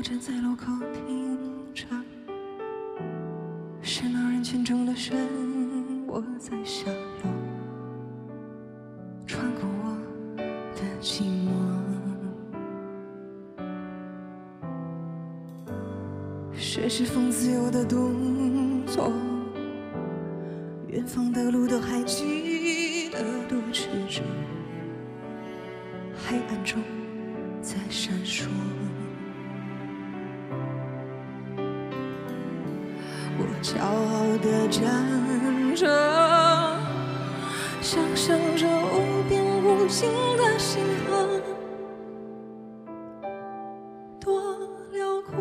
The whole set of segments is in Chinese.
站在路口停着，是那人群中的神，我在下落，穿过我的寂寞。学习风自由的动作，远方的路都还记得多曲折，黑暗中在闪烁。我骄傲地站着，想象着无边无尽的星河，多辽阔。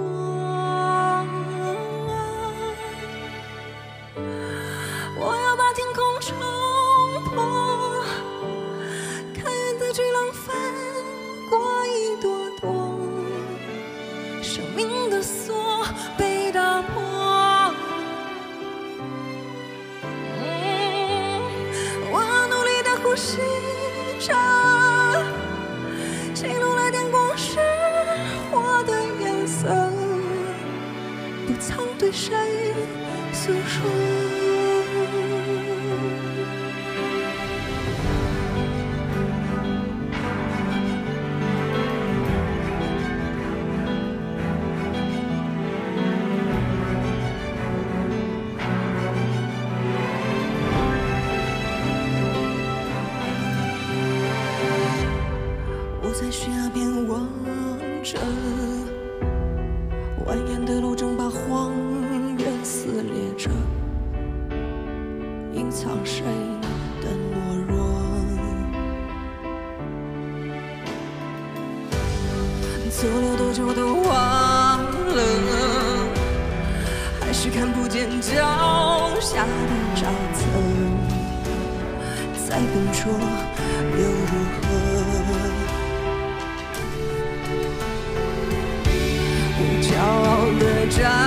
我要把天空冲破，看远的巨浪翻过一朵朵，生命的锁被打破。呼吸着，记录了电光石火的颜色，不曾对谁诉说。我在悬崖边望着，蜿蜒的路正把荒原撕裂着，隐藏谁的懦弱？走了多久都忘了，还是看不见脚下的沼泽，再笨拙又如何？骄傲地站